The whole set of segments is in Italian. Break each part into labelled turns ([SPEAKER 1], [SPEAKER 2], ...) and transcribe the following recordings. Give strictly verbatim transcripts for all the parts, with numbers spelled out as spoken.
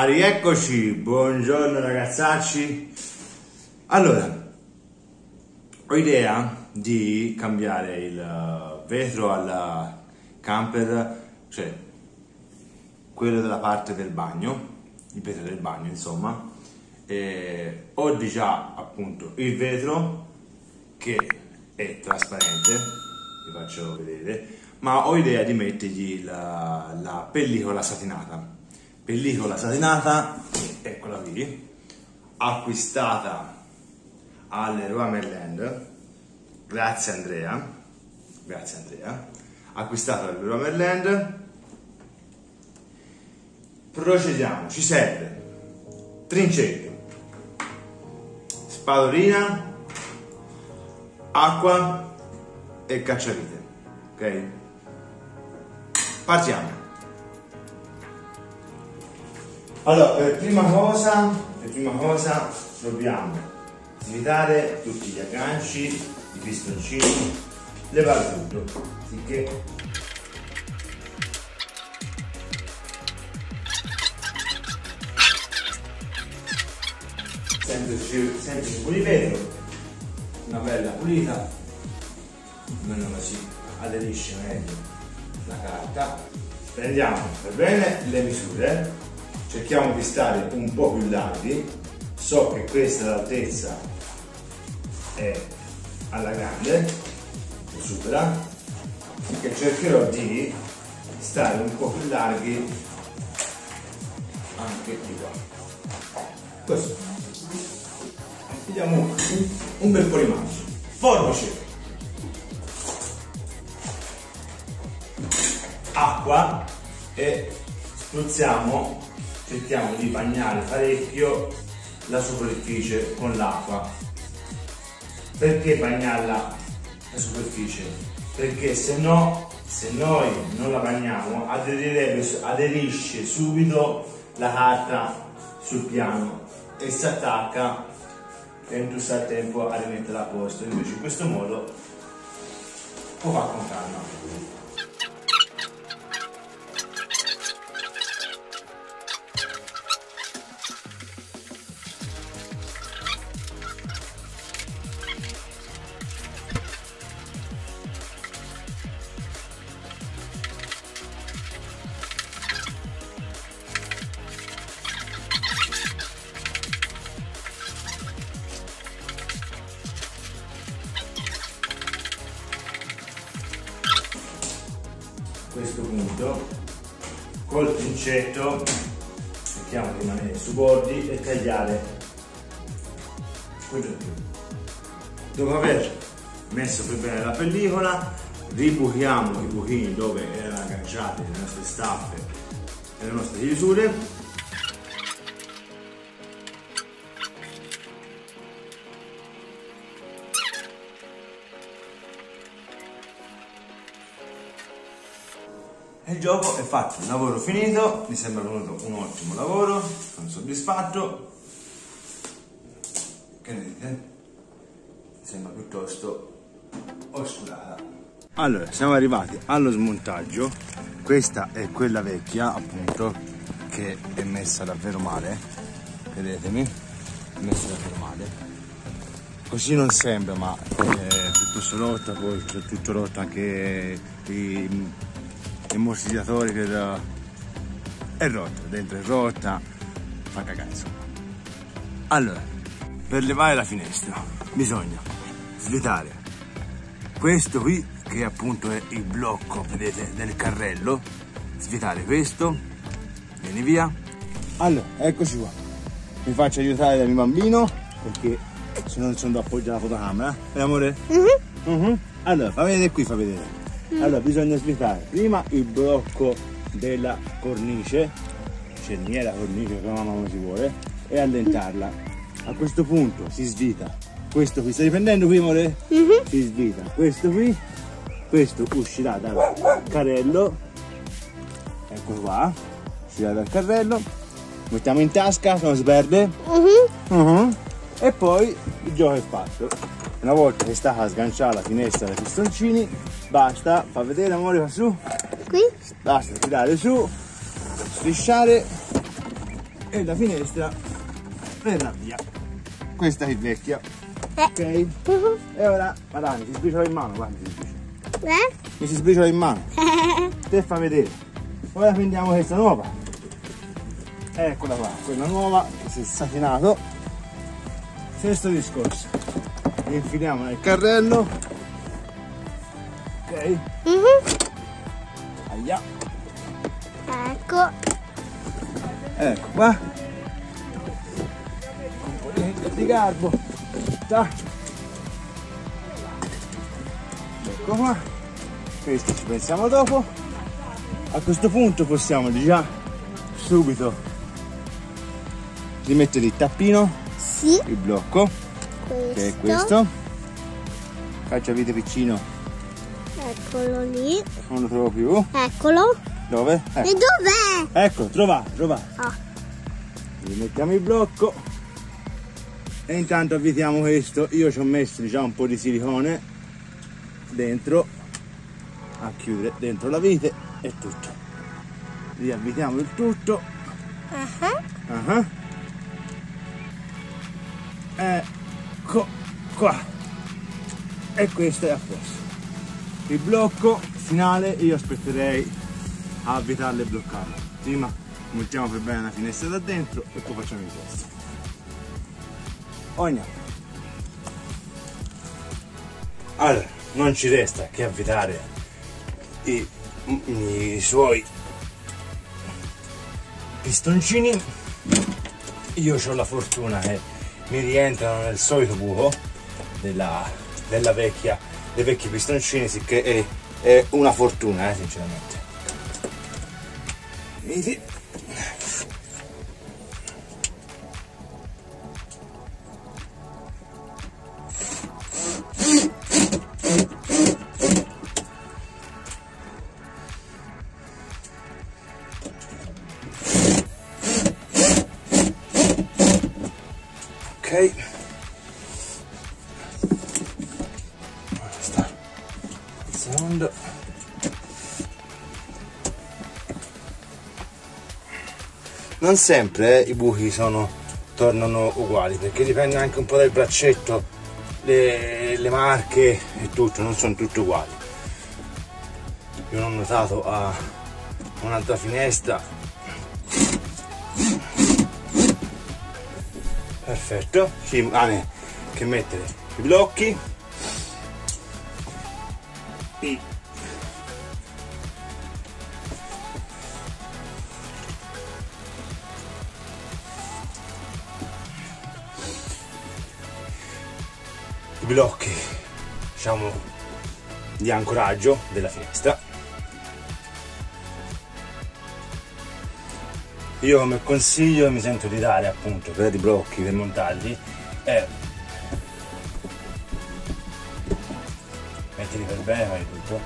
[SPEAKER 1] Ah, rieccoci, buongiorno ragazzacci. Allora, ho idea di cambiare il vetro al camper, cioè quello della parte del bagno, il vetro del bagno insomma. E ho di già appunto il vetro che è trasparente, vi faccio vedere, ma ho idea di mettergli la, la pellicola satinata. Pellicola satinata, eccola qui, acquistata alle Leroy Merlin, grazie Andrea, grazie Andrea, acquistata alle Leroy Merlin. Procediamo, ci serve trincetto, spadolina, acqua e cacciavite, ok? Partiamo. Allora, per prima cosa, per prima cosa dobbiamo svitare tutti gli agganci, i pistoncini, levare tutto, finché sempre sempre un po' di vetro, una bella pulita, almeno così aderisce meglio la carta. Prendiamo per bene le misure. Cerchiamo di stare un po' più larghi, so che questa l'altezza è alla grande, lo supera, e cercherò di stare un po' più larghi anche di qua. Così. Vediamo un, un bel po' di maggio. Forbice, acqua e spruzziamo. Cerchiamo di bagnare parecchio la superficie con l'acqua. Perché bagnarla la superficie? Perché se no, se noi non la bagniamo, aderisce subito la carta sul piano e si attacca e non tu stai a tempo a rimetterla a posto. Invece in questo modo può fare con calma. A questo punto col trincetto cerchiamo di rimanere sui bordi e tagliare quello più. Dopo aver messo per bene la pellicola, ribuchiamo i buchini dove erano agganciate le nostre staffe e le nostre chiusure. E il gioco è fatto, il lavoro finito, mi sembra venuto un ottimo lavoro, sono soddisfatto. Che ne dite? Sembra piuttosto oscurata. Allora, siamo arrivati allo smontaggio. Questa è quella vecchia, appunto, che è messa davvero male. Vedetemi, è messa davvero male. Così non sembra, ma è piuttosto rotta, poi c'è tutto rotto anche i ammortizzatori, che è rotta, dentro è rotta, fa cagare insomma. Allora, per levare la finestra bisogna svitare questo qui, che appunto è il blocco, vedete, del carrello. Svitare questo, vieni via. Allora, eccoci qua, mi faccio aiutare dal mio bambino perché se no sono da appoggiare la fotocamera, eh amore? Mm-hmm. Mm-hmm. Allora, fa vedere qui, fa vedere. Allora, bisogna svitare prima il blocco della cornice, cerniera, cornice, come si vuole, e allentarla. A questo punto si svita questo qui, stai riprendendo qui amore? Mm-hmm. Si svita questo qui, questo uscirà dal carrello, ecco qua, uscirà dal carrello, mettiamo in tasca se non si perde. Mm-hmm. Mm-hmm. E poi il gioco è fatto. Una volta che sta a sganciare la finestra dai pistoncini, basta, fa vedere amore, fa su, qui, basta tirare su, strisciare e la finestra verrà via. Questa è vecchia,
[SPEAKER 2] Eh.
[SPEAKER 1] ok?
[SPEAKER 2] Uh-huh.
[SPEAKER 1] E ora, madame, mi si sbriciola in mano, guarda, mi si sbriciola.
[SPEAKER 2] Eh?
[SPEAKER 1] Mi si sbriciola in mano. Te fa vedere. Ora prendiamo questa nuova. Eccola qua, quella nuova che si è satinato. Stesso discorso. Infiliamo nel carrello. Ok?
[SPEAKER 2] Uh-huh.
[SPEAKER 1] Aia.
[SPEAKER 2] Ecco.
[SPEAKER 1] Ecco qua. Componente di garbo. Ta. Ecco qua. Questo ci pensiamo dopo. A questo punto possiamo già subito rimettere il tappino,
[SPEAKER 2] Sì.
[SPEAKER 1] il blocco,
[SPEAKER 2] Questo.
[SPEAKER 1] che è questo. Faccia vedere vicino,
[SPEAKER 2] Eccolo lì.
[SPEAKER 1] non lo trovo più.
[SPEAKER 2] Eccolo.
[SPEAKER 1] Dove?
[SPEAKER 2] E
[SPEAKER 1] Ecco,
[SPEAKER 2] dov'è?
[SPEAKER 1] ecco, trovato, trovato.
[SPEAKER 2] Ah.
[SPEAKER 1] Rimettiamo il blocco e intanto avvitiamo questo. Io ci ho messo già un po' di silicone dentro a chiudere dentro la vite e tutto. Riavvitiamo il tutto.
[SPEAKER 2] Uh-huh.
[SPEAKER 1] Uh-huh. Ecco qua. E questo è a posto. Il blocco finale io aspetterei a avvitarlo e bloccarlo. Prima montiamo per bene la finestra da dentro e poi facciamo il resto. Ogna. Allora, non ci resta che avvitare i, i suoi pistoncini. Io ho la fortuna che mi rientrano nel solito buco della, della vecchia, dei vecchi pistoncini, sicché è, è una fortuna, eh, sinceramente. Vedi? Ok, sta il secondo. Non sempre eh, i buchi sono, tornano uguali, perché dipende anche un po' dal braccetto, le, le marche e tutto, non sono tutte uguali. Io l'ho notato a un'altra finestra. Perfetto, ci rimane che mettere i blocchi, i i blocchi, diciamo, di ancoraggio della finestra. Io come consiglio mi sento di dare, appunto, per i blocchi, per montarli, è mettili per bene, fai tutto,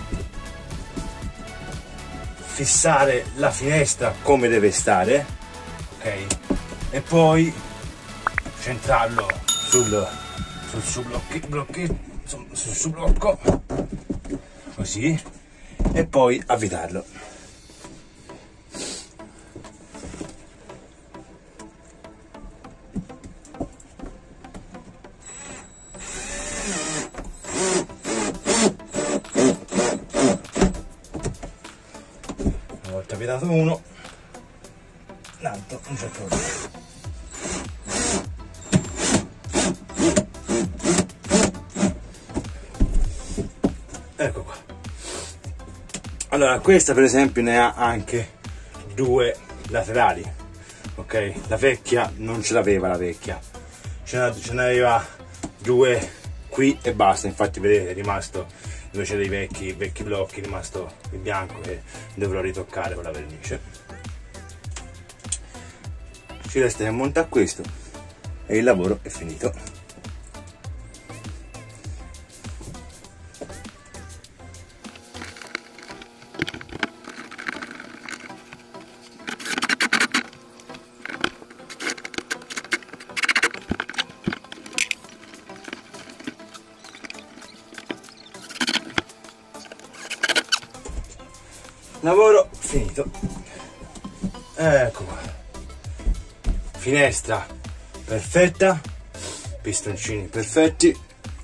[SPEAKER 1] fissare la finestra come deve stare, ok, e poi centrarlo sul sul suo blocchi, blocchi, sul suo blocco, così, e poi avvitarlo. Una volta avvitato uno, l'altro non c'è problema. Ecco qua. Allora, questa per esempio ne ha anche due laterali, ok? La vecchia non ce l'aveva, la vecchia ce n'aveva due qui e basta. Infatti vedete, è rimasto, dove c'è dei vecchi, vecchi blocchi, è rimasto il bianco che dovrò ritoccare con la vernice. Ci resta che montare questo e il lavoro è finito. Lavoro finito. Ecco qua. finestra perfetta, pistoncini perfetti.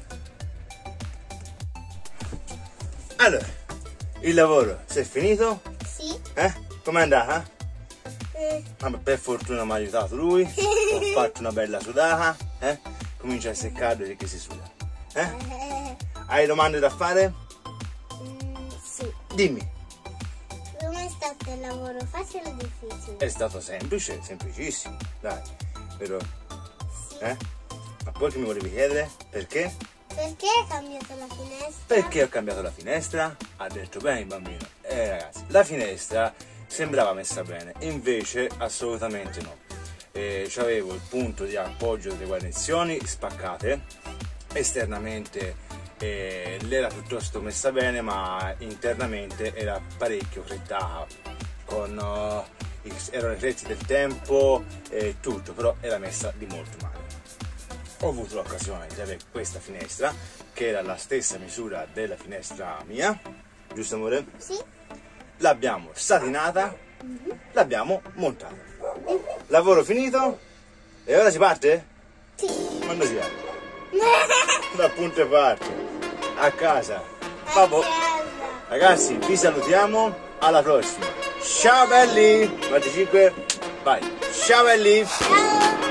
[SPEAKER 1] Allora, il lavoro si è finito?
[SPEAKER 2] Sì.
[SPEAKER 1] Eh? Com'è andata?
[SPEAKER 2] Eh.
[SPEAKER 1] Vabbè, per fortuna mi ha aiutato lui, ho fatto una bella sudata, eh? Comincia a seccare che si suda. Eh?
[SPEAKER 2] Eh.
[SPEAKER 1] Hai domande da fare?
[SPEAKER 2] Mm, sì.
[SPEAKER 1] Dimmi.
[SPEAKER 2] Come è stato il lavoro? Facile o difficile?
[SPEAKER 1] È stato semplice, semplicissimo, dai, vero?
[SPEAKER 2] Sì.
[SPEAKER 1] Eh? Ma poi che mi volevi chiedere? Perché?
[SPEAKER 2] Perché hai cambiato la finestra?
[SPEAKER 1] Perché ho cambiato la finestra? Ha detto bene il bambino. Eh ragazzi, la finestra sembrava messa bene, invece assolutamente no. Eh, c'avevo il punto di appoggio delle guarnizioni spaccate, esternamente eh, l'era piuttosto messa bene, ma internamente era parecchio crettata, con uh, i, erano i riflessi del tempo e tutto, però era messa di molto male. Ho avuto l'occasione di avere questa finestra, che era la stessa misura della finestra mia, giusto amore?
[SPEAKER 2] Sì.
[SPEAKER 1] L'abbiamo satinata,
[SPEAKER 2] Mm-hmm.
[SPEAKER 1] l'abbiamo montata. Lavoro finito e ora si parte?
[SPEAKER 2] Sì.
[SPEAKER 1] Quando si parte? Da punto e parte. A casa.
[SPEAKER 2] A
[SPEAKER 1] Vabbè.
[SPEAKER 2] casa.
[SPEAKER 1] Ragazzi, vi salutiamo, alla prossima. Ciao belli! venticinque, vai. Ciao belli!
[SPEAKER 2] Ciao.